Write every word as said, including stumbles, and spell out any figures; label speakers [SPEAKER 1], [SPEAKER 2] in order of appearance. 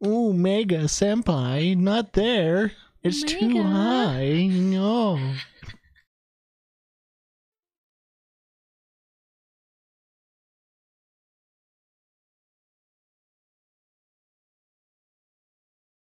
[SPEAKER 1] Ooh, Mega Senpai, not there. It's too
[SPEAKER 2] Mega?
[SPEAKER 1] high. No.